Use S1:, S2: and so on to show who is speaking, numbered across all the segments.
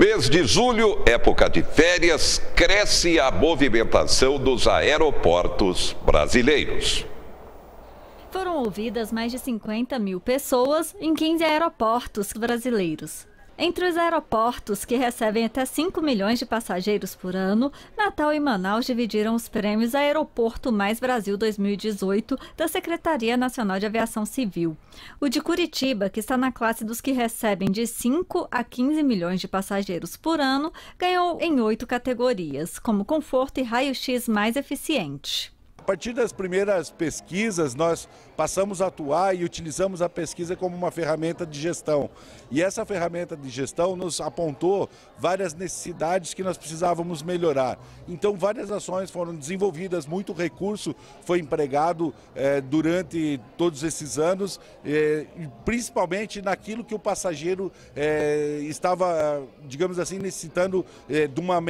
S1: Mês de julho, época de férias, cresce a movimentação dos aeroportos brasileiros.
S2: Foram ouvidas mais de 50 mil pessoas em 15 aeroportos brasileiros. Entre os aeroportos que recebem até 5 milhões de passageiros por ano, Natal e Manaus dividiram os prêmios Aeroporto Mais Brasil 2018 da Secretaria Nacional de Aviação Civil. O de Curitiba, que está na classe dos que recebem de 5 a 15 milhões de passageiros por ano, ganhou em 8 categorias, como conforto e raio-x mais eficiente.
S3: A partir das primeiras pesquisas, nós passamos a atuar e utilizamos a pesquisa como uma ferramenta de gestão. E essa ferramenta de gestão nos apontou várias necessidades que nós precisávamos melhorar. Então, várias ações foram desenvolvidas, muito recurso foi empregado durante todos esses anos, principalmente naquilo que o passageiro estava, digamos assim, necessitando de um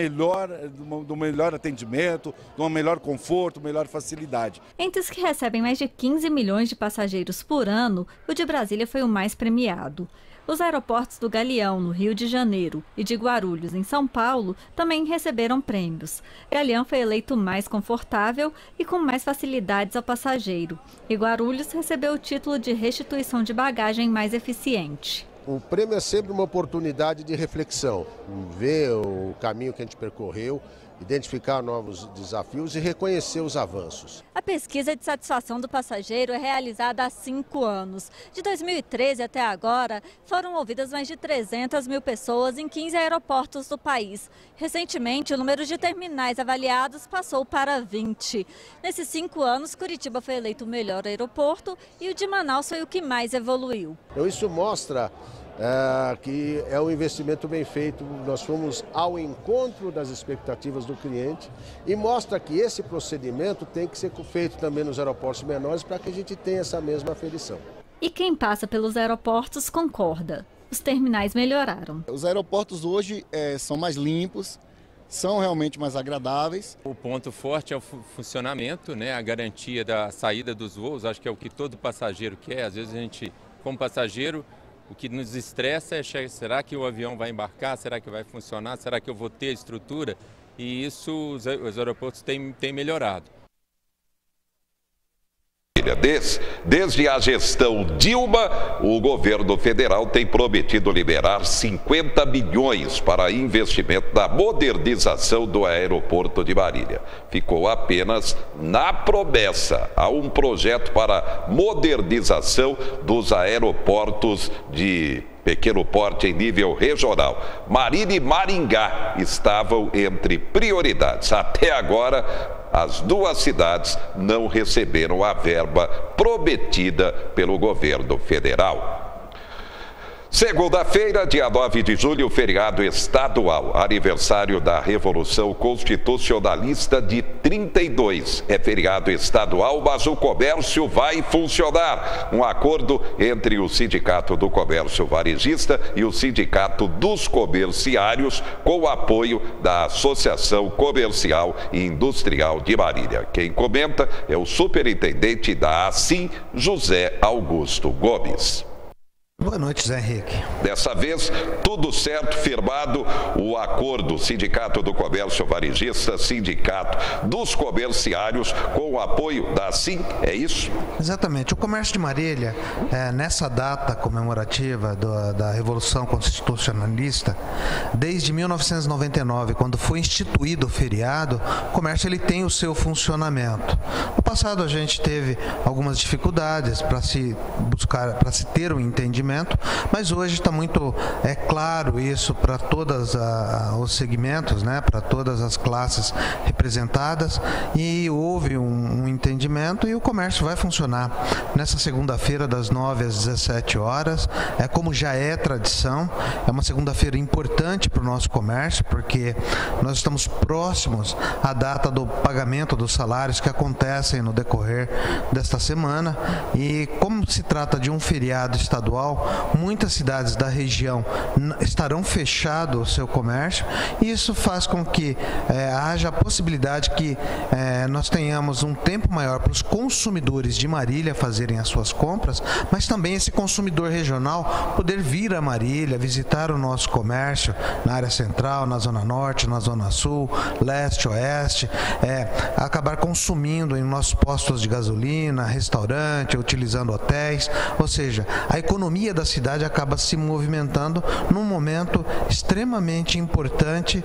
S3: melhor atendimento, de um melhor conforto, melhor facilidade.
S2: Entre os que recebem mais de 15 milhões de passageiros por ano, o de Brasília foi o mais premiado. Os aeroportos do Galeão, no Rio de Janeiro, e de Guarulhos, em São Paulo, também receberam prêmios. Galeão foi eleito mais confortável e com mais facilidades ao passageiro. E Guarulhos recebeu o título de restituição de bagagem mais eficiente.
S4: O prêmio é sempre uma oportunidade de reflexão, ver o caminho que a gente percorreu, identificar novos desafios e reconhecer os avanços.
S2: A pesquisa de satisfação do passageiro é realizada há 5 anos. De 2013 até agora, foram ouvidas mais de 300 mil pessoas em 15 aeroportos do país. Recentemente, o número de terminais avaliados passou para 20. Nesses 5 anos, Curitiba foi eleito o melhor aeroporto e o de Manaus foi o que mais evoluiu.
S4: Então, isso mostra que é um investimento bem feito, nós fomos ao encontro das expectativas do cliente e mostra que esse procedimento tem que ser feito também nos aeroportos menores para que a gente tenha essa mesma aferição.
S2: E quem passa pelos aeroportos concorda. Os terminais melhoraram.
S5: Os aeroportos hoje são mais limpos, são realmente mais agradáveis.
S6: O ponto forte é o funcionamento, né? A garantia da saída dos voos, acho que é o que todo passageiro quer. Às vezes a gente, como passageiro, o que nos estressa é, será que o avião vai embarcar? Será que vai funcionar? Será que eu vou ter estrutura? E isso os aeroportos têm melhorado.
S1: Desde a gestão Dilma, o governo federal tem prometido liberar 50 bilhões para investimento na modernização do aeroporto de Marília. Ficou apenas na promessa. Há um projeto para modernização dos aeroportos de pequeno porte em nível regional. Marília e Maringá estavam entre prioridades. Até agora, as duas cidades não receberam a verba prometida pelo governo federal. Segunda-feira, dia 9 de julho, feriado estadual, aniversário da Revolução Constitucionalista de 32. É feriado estadual, mas o comércio vai funcionar. Um acordo entre o Sindicato do Comércio Varejista e o Sindicato dos Comerciários, com o apoio da Associação Comercial e Industrial de Marília. Quem comenta é o superintendente da ASIM, José Augusto Gomes.
S7: Boa noite, Zé Henrique.
S1: Dessa vez, tudo certo, firmado o acordo Sindicato do Comércio Varejista, Sindicato dos Comerciários, com o apoio da ASIM, é isso?
S7: Exatamente. O comércio de Marília, nessa data comemorativa da Revolução Constitucionalista, desde 1999, quando foi instituído o feriado, o comércio ele tem o seu funcionamento. No passado, a gente teve algumas dificuldades para se ter um entendimento, mas hoje está muito claro isso para todos os segmentos, né, para todas as classes representadas, e houve um entendimento e o comércio vai funcionar nessa segunda-feira das 9 às 17 horas, como já é tradição. É uma segunda-feira importante para o nosso comércio, porque nós estamos próximos à data do pagamento dos salários que acontecem no decorrer desta semana, e como se trata de um feriado estadual, qual muitas cidades da região estarão fechados o seu comércio, e isso faz com que haja a possibilidade que nós tenhamos um tempo maior para os consumidores de Marília fazerem as suas compras, mas também esse consumidor regional poder vir a Marília, visitar o nosso comércio na área central, na zona norte, na zona sul, leste, oeste, acabar consumindo em nossos postos de gasolina, restaurante, utilizando hotéis, ou seja, a economia da cidade acaba se movimentando num momento extremamente importante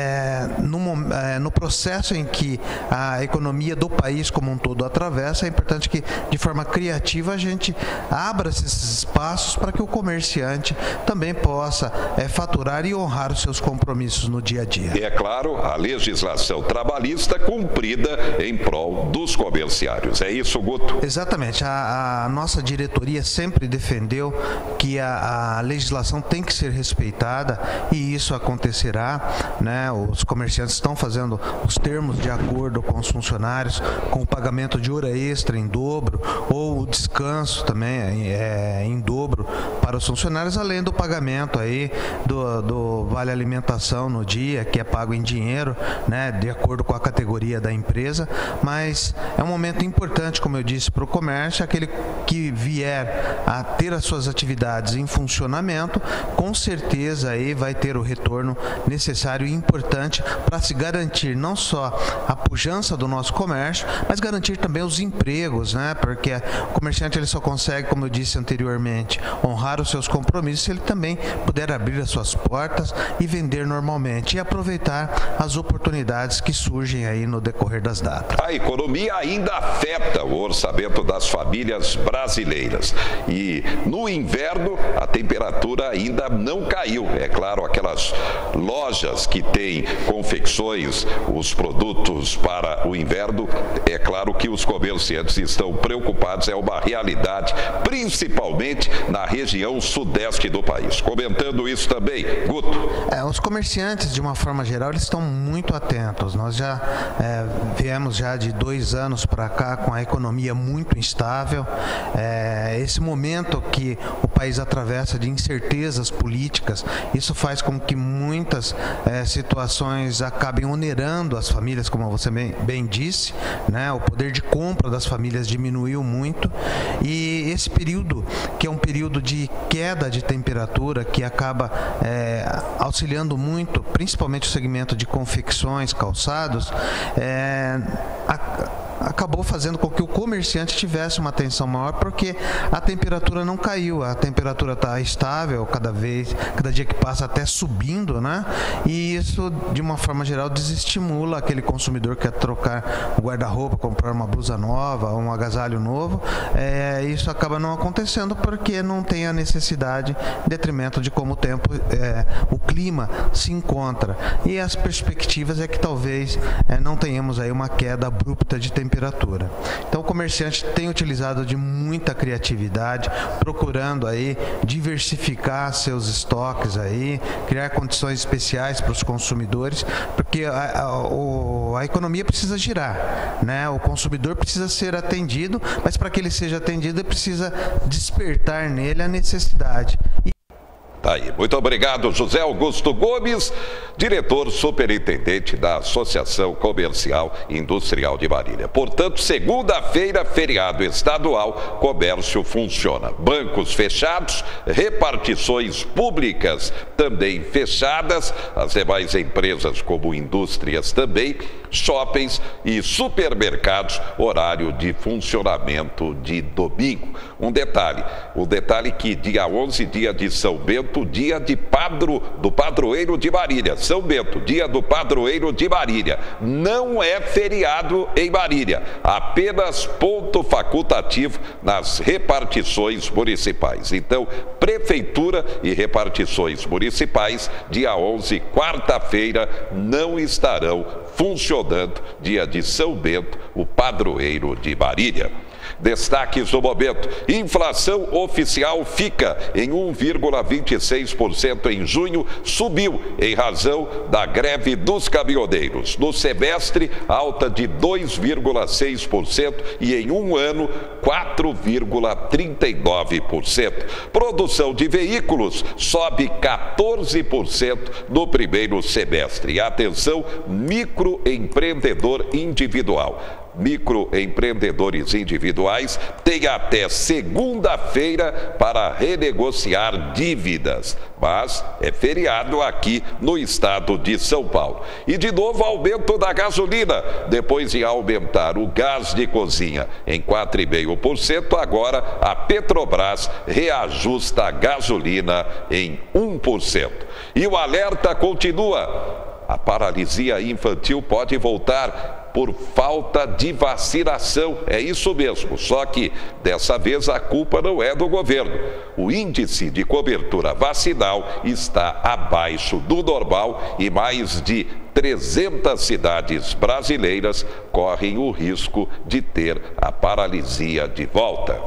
S7: no processo em que a economia do país como um todo atravessa. É importante que de forma criativa a gente abra esses espaços para que o comerciante também possa faturar e honrar os seus compromissos no dia a dia.
S1: E é claro, a legislação trabalhista cumprida em prol dos comerciários. É isso, Guto?
S7: Exatamente. A nossa diretoria sempre defendeu que a legislação tem que ser respeitada, e isso acontecerá, né? Os comerciantes estão fazendo os termos de acordo com os funcionários, com o pagamento de hora extra em dobro, ou o descanso também em dobro para os funcionários, além do pagamento aí do vale alimentação no dia, que é pago em dinheiro, né, de acordo com a categoria da empresa. Mas é um momento importante, como eu disse, para o comércio. Aquele que vier a ter as suas atividades em funcionamento, com certeza aí vai ter o retorno necessário e importante para se garantir não só a pujança do nosso comércio, mas garantir também os empregos, né? Porque o comerciante ele só consegue, como eu disse anteriormente, honrar os seus compromissos se ele também puder abrir as suas portas e vender normalmente, e aproveitar as oportunidades que surgem aí no decorrer das datas.
S1: A economia ainda afeta o orçamento das famílias brasileiras, e no inverno a temperatura ainda não caiu. É claro, aquelas lojas que têm confecções, os produtos para o inverno, é claro que os comerciantes estão preocupados, é uma realidade, principalmente na região sudeste do país. Comentando isso também, Guto.
S7: Os comerciantes, de uma forma geral, eles estão muito atentos. Nós já viemos já de 2 anos para cá com a economia muito instável. Esse momento que o país atravessa de incertezas políticas, isso faz com que muitas situações acabem onerando as famílias, como você bem disse, né? O poder de compra das famílias diminuiu muito, e esse período, que é um período de queda de temperatura, que acaba auxiliando muito, principalmente o segmento de confecções, calçados, acabou fazendo com que o comerciante tivesse uma atenção maior, porque a temperatura não caiu, a temperatura está estável, cada dia que passa até subindo, né? E isso, de uma forma geral, desestimula aquele consumidor que quer trocar o guarda-roupa, comprar uma blusa nova, um agasalho novo. Isso acaba não acontecendo porque não tem a necessidade, em detrimento de como o clima se encontra. E as perspectivas é que talvez não tenhamos aí uma queda abrupta de temperatura. Então o comerciante tem utilizado de muita criatividade, procurando aí diversificar seus estoques aí, criar condições especiais para os consumidores, porque a economia precisa girar, né? O consumidor precisa ser atendido, mas para que ele seja atendido, ele precisa despertar nele a necessidade.
S1: Tá aí. Muito obrigado, José Augusto Gomes, diretor superintendente da Associação Comercial e Industrial de Marília. Portanto, segunda-feira, feriado estadual, comércio funciona. Bancos fechados, repartições públicas também fechadas, as demais empresas como indústrias também, shoppings e supermercados, horário de funcionamento de domingo. Um detalhe que dia 11, dia de São Bento, dia do padroeiro de Marília. São Bento, dia do padroeiro de Marília. Não é feriado em Marília, apenas ponto facultativo nas repartições municipais. Então, prefeitura e repartições municipais, dia 11, quarta-feira, não estarão funcionando, dia de São Bento, o padroeiro de Marília. Destaques do momento: inflação oficial fica em 1,26% em junho, subiu em razão da greve dos caminhoneiros. No semestre, alta de 2,6% e em um ano, 4,39%. Produção de veículos sobe 14% no primeiro semestre. Atenção, microempreendedor individual. Microempreendedores individuais têm até segunda-feira para renegociar dívidas, mas é feriado aqui no estado de São Paulo. E de novo aumento da gasolina, depois de aumentar o gás de cozinha em 4,5%, agora a Petrobras reajusta a gasolina em 1%. E o alerta continua: a paralisia infantil pode voltar por falta de vacinação. É isso mesmo, só que dessa vez a culpa não é do governo. O índice de cobertura vacinal está abaixo do normal e mais de 300 cidades brasileiras correm o risco de ter a paralisia de volta.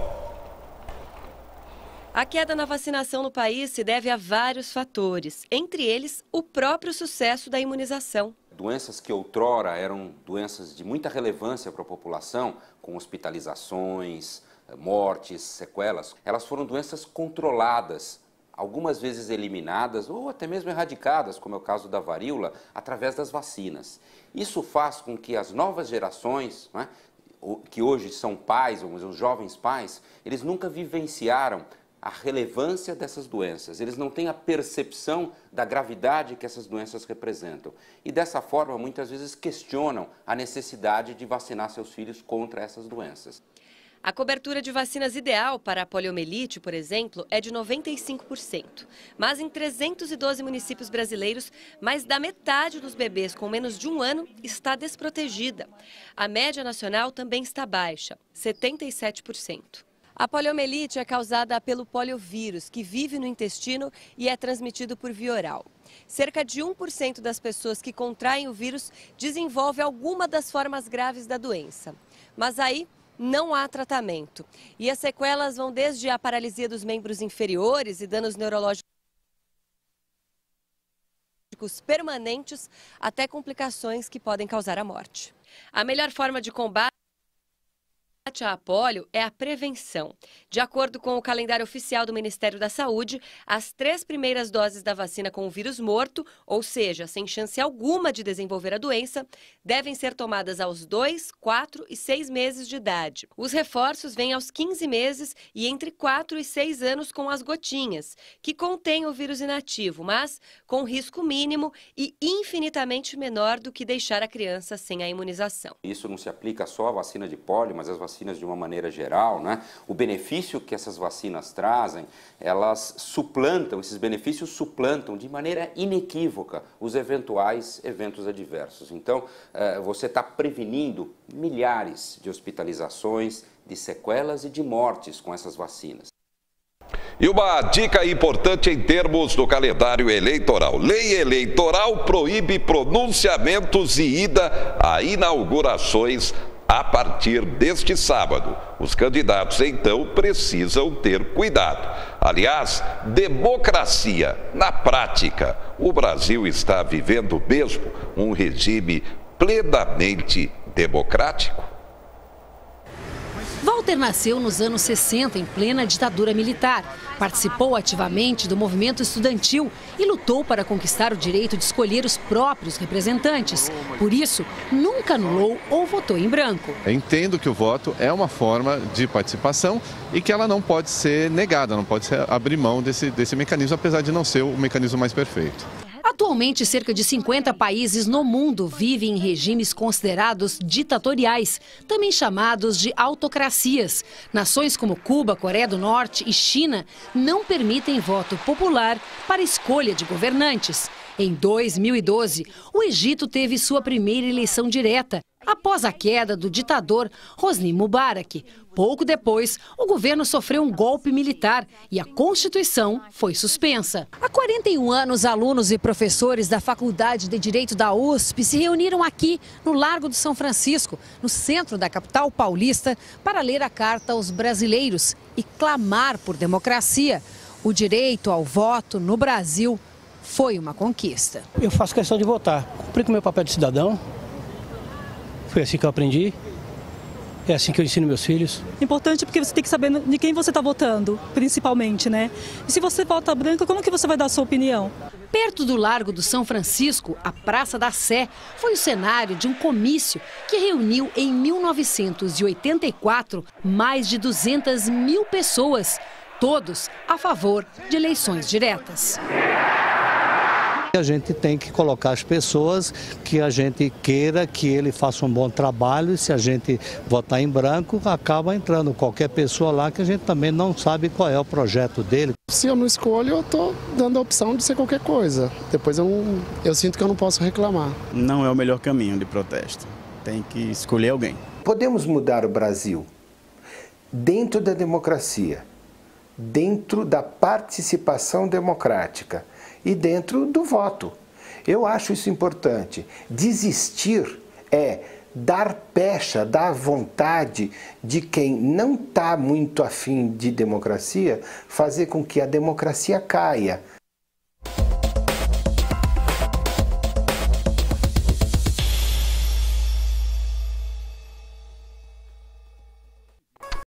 S8: A queda na vacinação no país se deve a vários fatores, entre eles o próprio sucesso da imunização.
S9: Doenças que outrora eram doenças de muita relevância para a população, com hospitalizações, mortes, sequelas, elas foram doenças controladas, algumas vezes eliminadas ou até mesmo erradicadas, como é o caso da varíola, através das vacinas. Isso faz com que as novas gerações, né, que hoje são pais, os jovens pais, eles nunca vivenciaram a relevância dessas doenças, eles não têm a percepção da gravidade que essas doenças representam. E dessa forma, muitas vezes questionam a necessidade de vacinar seus filhos contra essas doenças.
S8: A cobertura de vacinas ideal para a poliomielite, por exemplo, é de 95%. Mas em 312 municípios brasileiros, mais da metade dos bebês com menos de um ano está desprotegida. A média nacional também está baixa, 77%. A poliomielite é causada pelo poliovírus, que vive no intestino e é transmitido por via oral. Cerca de 1% das pessoas que contraem o vírus desenvolve alguma das formas graves da doença. Mas aí não há tratamento. E as sequelas vão desde a paralisia dos membros inferiores e danos neurológicos permanentes até complicações que podem causar a morte. A melhor forma de combate a pólio é a prevenção. De acordo com o calendário oficial do Ministério da Saúde, as 3 primeiras doses da vacina com o vírus morto, ou seja, sem chance alguma de desenvolver a doença, devem ser tomadas aos 2, 4 e 6 meses de idade. Os reforços vêm aos 15 meses e entre 4 e 6 anos com as gotinhas, que contêm o vírus inativo, mas com risco mínimo e infinitamente menor do que deixar a criança sem a imunização.
S9: Isso não se aplica só à vacina de pólio, mas às vacinas de uma maneira geral, né? O benefício que essas vacinas trazem, esses benefícios suplantam de maneira inequívoca os eventuais eventos adversos. Então, você está prevenindo milhares de hospitalizações, de sequelas e de mortes com essas vacinas.
S1: E uma dica importante em termos do calendário eleitoral: lei eleitoral proíbe pronunciamentos e ida a inaugurações a partir deste sábado. Os candidatos, então, precisam ter cuidado. Aliás, democracia, na prática, o Brasil está vivendo mesmo um regime plenamente democrático?
S10: Walter nasceu nos anos 60, em plena ditadura militar. Participou ativamente do movimento estudantil e lutou para conquistar o direito de escolher os próprios representantes. Por isso, nunca anulou ou votou em branco.
S11: Entendo que o voto é uma forma de participação e que ela não pode ser negada, não pode ser abrir mão desse mecanismo, apesar de não ser o mecanismo mais perfeito.
S10: Atualmente, cerca de 50 países no mundo vivem em regimes considerados ditatoriais, também chamados de autocracias. Nações como Cuba, Coreia do Norte e China não permitem voto popular para escolha de governantes. Em 2012, o Egito teve sua primeira eleição direta. Após a queda do ditador Hosni Mubarak, pouco depois, o governo sofreu um golpe militar e a Constituição foi suspensa. Há 41 anos, alunos e professores da Faculdade de Direito da USP se reuniram aqui no Largo do São Francisco, no centro da capital paulista, para ler a carta aos brasileiros e clamar por democracia. O direito ao voto no Brasil foi uma conquista.
S12: Eu faço questão de votar, cumprir com o meu papel de cidadão. Foi assim que eu aprendi, é assim que eu ensino meus filhos.
S13: Importante porque você tem que saber de quem você está votando, principalmente, né? E se você vota branco, como que você vai dar a sua opinião?
S10: Perto do Largo do São Francisco, a Praça da Sé foi o cenário de um comício que reuniu em 1984 mais de 200 mil pessoas, todos a favor de eleições diretas.
S14: A gente tem que colocar as pessoas que a gente queira que ele faça um bom trabalho, e se a gente votar em branco, acaba entrando qualquer pessoa lá que a gente também não sabe qual é o projeto dele.
S15: Se eu não escolho, eu estou dando a opção de ser qualquer coisa. Depois eu sinto que eu não posso reclamar.
S16: Não é o melhor caminho de protesto. Tem que escolher alguém.
S17: Podemos mudar o Brasil dentro da democracia, dentro da participação democrática e dentro do voto. Eu acho isso importante. Desistir é dar pecha, dar vontade de quem não está muito afim de democracia, fazer com que a democracia caia.